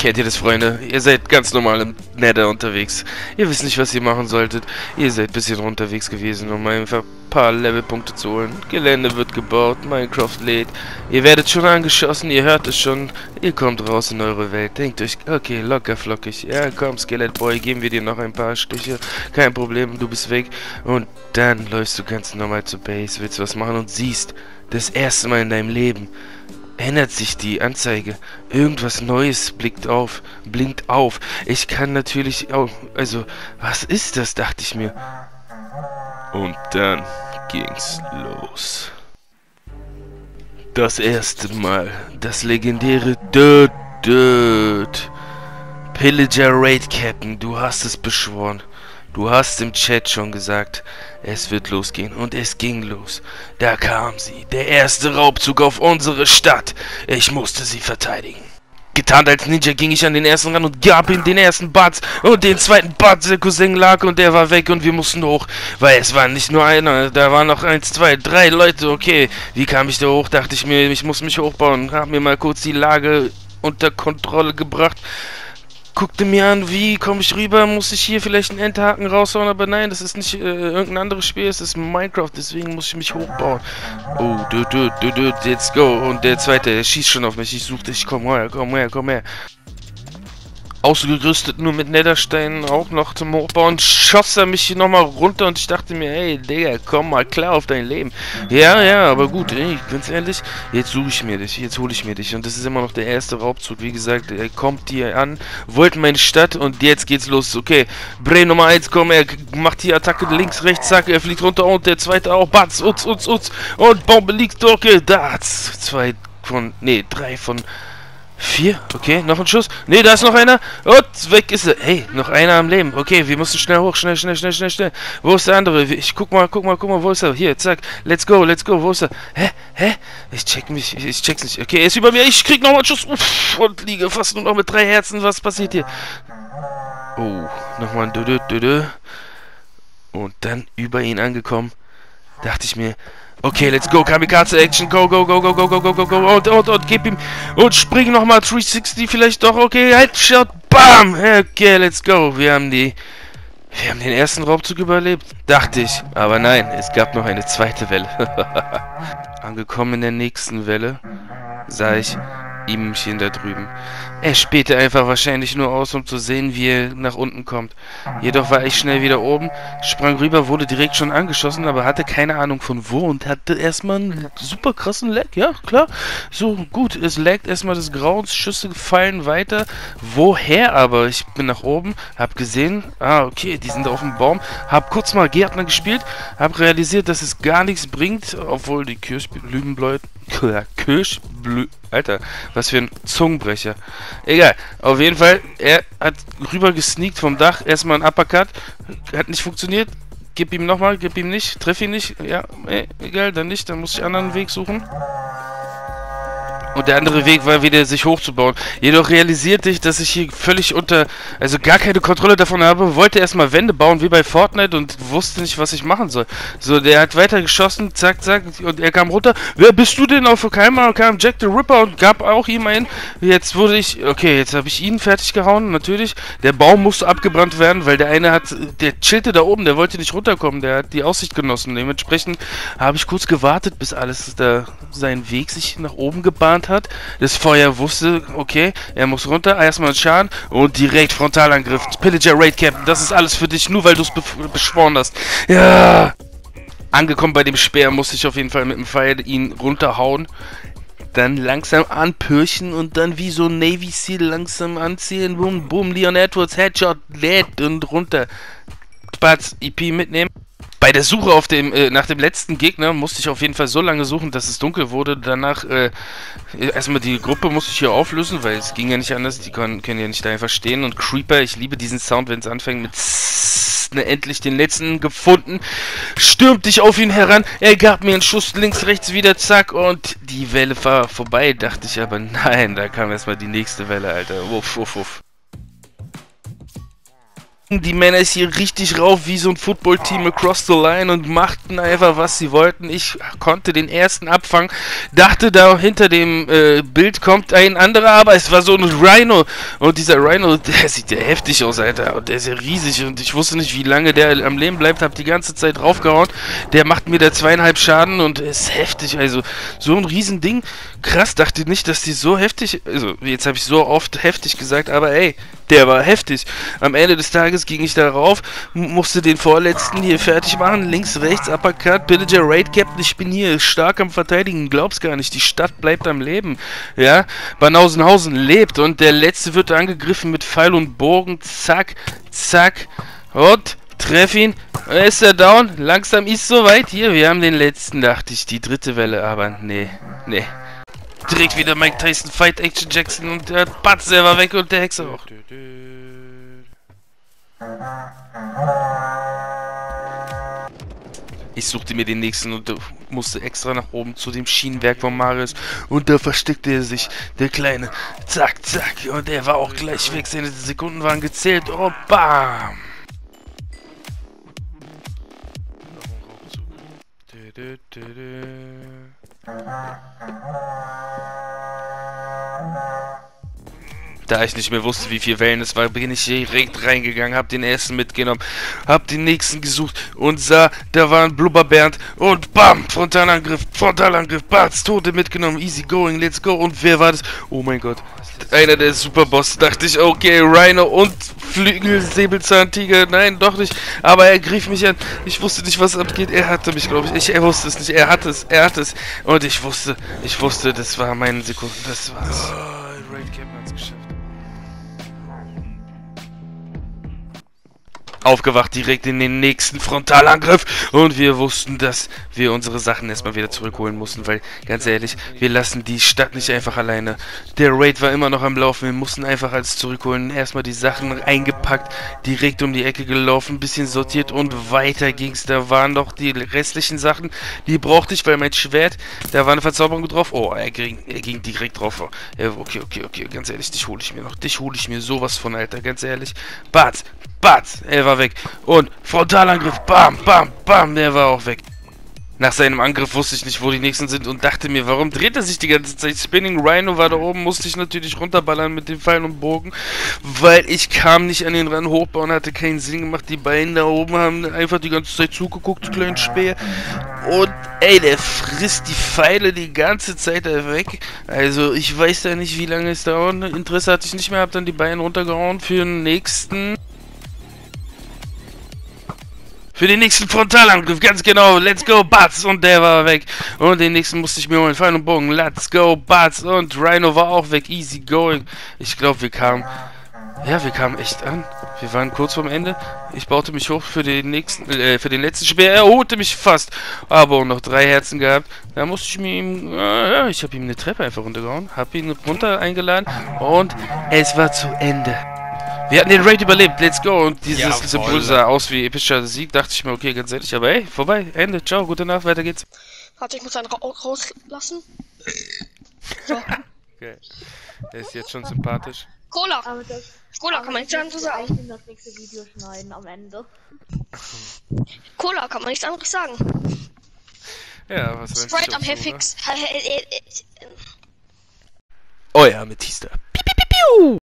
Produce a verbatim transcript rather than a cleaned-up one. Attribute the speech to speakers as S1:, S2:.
S1: Kennt ihr das, Freunde? Ihr seid ganz normal im Nether unterwegs. Ihr wisst nicht, was ihr machen solltet. Ihr seid ein bisschen unterwegs gewesen, um einfach ein paar Levelpunkte zu holen. Gelände wird gebaut, Minecraft lädt. Ihr werdet schon angeschossen, ihr hört es schon. Ihr kommt raus in eure Welt. Denkt euch, okay, locker flockig. Ja, komm, Skeletboy, geben wir dir noch ein paar Stiche. Kein Problem, du bist weg. Und dann läufst du ganz normal zur Base, willst was machen und siehst, das erste Mal in deinem Leben ändert sich die Anzeige. Irgendwas Neues blickt auf, blinkt auf. Ich kann natürlich auch, also, was ist das, dachte ich mir. Und dann ging's los. Das erste Mal, das legendäre Död Död. Pillager Raid Captain, du hast es beschworen. Du hast im Chat schon gesagt, es wird losgehen. Und es ging los. Da kam sie. Der erste Raubzug auf unsere Stadt. Ich musste sie verteidigen. Getarnt als Ninja ging ich an den ersten ran und gab ihm den ersten Batz. Und den zweiten Batz, der Cousin lag und der war weg und wir mussten hoch. Weil es war nicht nur einer, da waren noch eins, zwei, drei Leute. Okay, wie kam ich da hoch? Dachte ich mir, ich muss mich hochbauen. Hab mir mal kurz die Lage unter Kontrolle gebracht. Guckte mir an, wie komme ich rüber, muss ich hier vielleicht einen Endhaken raushauen, aber nein, das ist nicht äh, irgendein anderes Spiel, es ist Minecraft, deswegen muss ich mich hochbauen. Oh, du, du, du, du, let's go. Und der zweite, der schießt schon auf mich, ich suche dich, komm her, komm her, komm her. Ausgerüstet nur mit Nethersteinen, auch noch zum Hochbauen, schoss er mich nochmal runter und ich dachte mir, hey, Digga, komm mal klar auf dein Leben. Ja, ja, aber gut, ey, ganz ehrlich, jetzt suche ich mir dich, jetzt hole ich mir dich und das ist immer noch der erste Raubzug, wie gesagt, er kommt hier an, wollte meine Stadt und jetzt geht's los, okay, Bray Nummer eins, komm, er macht hier Attacke links, rechts, zack, er fliegt runter und der zweite auch, batz, utz, utz, utz und Bombe liegt, okay, da, zwei von, nee, drei von... Vier? Okay, noch ein Schuss. Ne, da ist noch einer. Und weg ist er. Hey, noch einer am Leben. Okay, wir müssen schnell hoch. Schnell, schnell, schnell, schnell, schnell. Wo ist der andere? Ich guck mal, guck mal, guck mal, wo ist er? Hier, zack. Let's go, let's go. Wo ist er? Hä? Hä? Ich check mich. Ich check's nicht. Okay, er ist über mir. Ich krieg nochmal einen Schuss. Uff, und liege fast nur noch mit drei Herzen. Was passiert hier? Oh, nochmal ein Dödö, Dödö. Und dann über ihn angekommen. Dachte ich mir, okay, let's go, Kamikaze Action, go, go, go, go, go, go, go, go, go, und, und, und, gib ihm, und spring nochmal, dreihundertsechzig vielleicht doch, okay, Headshot, bam, okay, let's go, wir haben die, wir haben den ersten Raubzug überlebt, dachte ich, aber nein, es gab noch eine zweite Welle. Angekommen in der nächsten Welle, sah ich ihmchen da drüben. Er spähte einfach wahrscheinlich nur aus, um zu sehen, wie er nach unten kommt. Jedoch war ich schnell wieder oben, sprang rüber, wurde direkt schon angeschossen, aber hatte keine Ahnung von wo und hatte erstmal einen super krassen Lag. Ja, klar. So, gut, es laggt erstmal des Grauens, Schüsse fallen weiter. Woher aber? Ich bin nach oben, hab gesehen, ah, okay, die sind auf dem Baum, hab kurz mal Gärtner gespielt, hab realisiert, dass es gar nichts bringt, obwohl die Kirschblütenblätter Kirschblü... Alter, was für ein Zungenbrecher. Egal, auf jeden Fall, er hat rüber gesneakt vom Dach, erstmal ein Uppercut, hat nicht funktioniert, gib ihm nochmal, gib ihm nicht, triff ihn nicht, ja, ey, egal, dann nicht, dann muss ich einen anderen Weg suchen. Und der andere Weg war wieder, sich hochzubauen. Jedoch realisierte ich, dass ich hier völlig unter, also gar keine Kontrolle davon habe, wollte erstmal Wände bauen, wie bei Fortnite und wusste nicht, was ich machen soll. So, der hat weiter geschossen, zack, zack, und er kam runter. Wer bist du denn? Auf einmal kam Jack the Ripper und gab auch ihm einen. Jetzt wurde ich, okay, jetzt habe ich ihn fertig gehauen, natürlich. Der Baum musste abgebrannt werden, weil der eine hat, der chillte da oben, der wollte nicht runterkommen, der hat die Aussicht genossen. Dementsprechend habe ich kurz gewartet, bis alles da seinen Weg sich nach oben gebahnt hat. Das Feuer wusste, okay, er muss runter, erstmal einen Schaden und direkt Frontalangriff. Pillager Raid Captain, das ist alles für dich, nur weil du es be beschworen hast. Ja! Angekommen bei dem Speer musste ich auf jeden Fall mit dem Pfeil ihn runterhauen. Dann langsam anpürchen und dann wie so ein Navy Seal langsam anziehen. Boom, boom, Leon Edwards, Headshot, lädt und runter. Spatz, E P mitnehmen. Bei der Suche auf dem, äh, nach dem letzten Gegner musste ich auf jeden Fall so lange suchen, dass es dunkel wurde. Danach, äh, erstmal die Gruppe musste ich hier auflösen, weil es ging ja nicht anders. Die können, können ja nicht da einfach stehen. Und Creeper, ich liebe diesen Sound, wenn es anfängt mit Zzzz, ne, endlich den letzten gefunden. Stürmt dich auf ihn heran. Er gab mir einen Schuss links, rechts wieder, zack. Und die Welle war vorbei, dachte ich. Aber nein, da kam erstmal die nächste Welle, Alter. Wuff, wuff, wuff. Die Männer ist hier richtig rauf wie so ein Footballteam across the line und machten einfach, was sie wollten. Ich konnte den ersten abfangen, dachte, da hinter dem äh, Bild kommt ein anderer, aber es war so ein Rhino. Und dieser Rhino, der sieht ja heftig aus, Alter. Und der ist ja riesig und ich wusste nicht, wie lange der am Leben bleibt. Hab die ganze Zeit draufgehauen. Der macht mir da zweieinhalb Schaden und ist heftig. Also so ein Riesending. Krass, dachte nicht, dass die so heftig... Also jetzt habe ich so oft heftig gesagt, aber ey, der war heftig. Am Ende des Tages ging ich da rauf, musste den vorletzten hier fertig machen, links, rechts, Uppercut, Pillager, Raid Captain, ich bin hier stark am Verteidigen, glaub's gar nicht, die Stadt bleibt am Leben, ja, Banausenhausen lebt und der letzte wird angegriffen mit Pfeil und Bogen, zack, zack, und, treff ihn, ist er down, langsam ist soweit, hier, wir haben den letzten, dachte ich, die dritte Welle, aber nee, nee. Direkt wieder Mike Tyson, Fight Action Jackson und der Batz, der war weg und der Hexer auch. Ich suchte mir den nächsten und musste extra nach oben zu dem Schienenwerk von Marius. Und da versteckte er sich, der Kleine. Zack, zack. Und er war auch gleich weg. Seine Sekunden waren gezählt. Oh, bam. Da ich nicht mehr wusste, wie viel Wellen es war, bin ich direkt reingegangen, hab den ersten mitgenommen, hab den nächsten gesucht und sah, da war ein Blubberbernd und bam, Frontalangriff, Frontalangriff, Barts, Tote mitgenommen, easy going, let's go. Und wer war das? Oh mein Gott, einer der Superboss, dachte ich, okay, Rhino und Flügelsäbelzahntiger, nein, doch nicht, aber er griff mich an, ich wusste nicht, was abgeht, er hatte mich, glaube ich, ich, er wusste es nicht, er hatte es, er hatte es und ich wusste, ich wusste, das war meine Sekunde, das war's. Oh, Raid Captain hat's geschafft. Aufgewacht, direkt in den nächsten Frontalangriff und wir wussten, dass wir unsere Sachen erstmal wieder zurückholen mussten, weil, ganz ehrlich, wir lassen die Stadt nicht einfach alleine. Der Raid war immer noch am Laufen, wir mussten einfach alles zurückholen, erstmal die Sachen eingepackt, direkt um die Ecke gelaufen, ein bisschen sortiert und weiter ging's. Da waren noch die restlichen Sachen, die brauchte ich, weil mein Schwert, da war eine Verzauberung drauf. Oh, er ging, er ging direkt drauf. Okay, okay, okay, ganz ehrlich, dich hole ich mir noch, dich hole ich mir sowas von, Alter, ganz ehrlich. Bart, Batz, er war weg. Und Frontalangriff, bam, bam, bam, der war auch weg. Nach seinem Angriff wusste ich nicht, wo die nächsten sind und dachte mir, warum dreht er sich die ganze Zeit? Spinning Rhino war da oben, musste ich natürlich runterballern mit dem Pfeil und Bogen, weil ich kam nicht an den Rand hochbauen, hatte keinen Sinn gemacht. Die beiden da oben haben einfach die ganze Zeit zugeguckt, kleinen Speer. Und ey, der frisst die Pfeile die ganze Zeit da weg. Also ich weiß da nicht, wie lange es dauert. Interesse hatte ich nicht mehr, hab dann die Beine runtergehauen für den nächsten... Für den nächsten Frontalangriff, ganz genau, let's go, Batz, und der war weg. Und den nächsten musste ich mir holen, Pfeil und Bogen, let's go, Batz, und Rhino war auch weg, easy going. Ich glaube, wir kamen, ja, wir kamen echt an. Wir waren kurz vorm Ende. Ich baute mich hoch für den nächsten, äh, für den letzten Speer, er holte mich fast. Aber auch noch drei Herzen gehabt. Da musste ich mir ihm, äh, ich habe ihm eine Treppe einfach runtergehauen, habe ihn runter eingeladen und es war zu Ende. Wir hatten den Raid überlebt, let's go. Und dieses ja, Symbol sah aus wie epischer Sieg. Dachte ich mir, okay, ganz ehrlich. Aber ey, vorbei, Ende, ciao, gute Nacht, weiter geht's.
S2: Warte, ich muss einen ra rauslassen. So.
S1: Okay. Der ist jetzt schon sympathisch.
S2: Cola!
S3: Das,
S2: Cola, kann man nichts anderes sagen.
S3: Ich will das nächste Video schneiden am Ende.
S2: Cola, kann man nichts anderes sagen.
S1: Ja, was soll ich
S2: Sprite am Hefix.
S1: Euer Amethysta. Piu, piu, piu, piu.